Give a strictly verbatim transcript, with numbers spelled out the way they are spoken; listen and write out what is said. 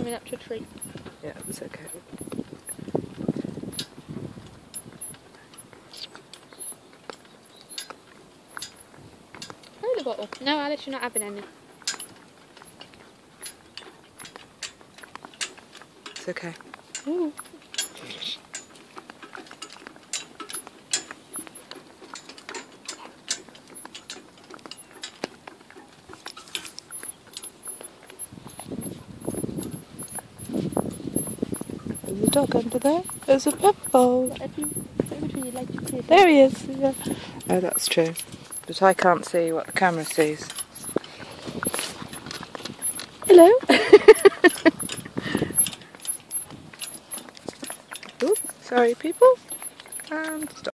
climbing up to a tree. Yeah, it's okay. Soda bottle. No, Alice, you're not having any. It's okay. Ooh. There's a dog under there. There's a pepper bowl. There he is. Yeah. Oh, that's true. But I can't see what the camera sees. Hello. Oops, sorry people. And stop.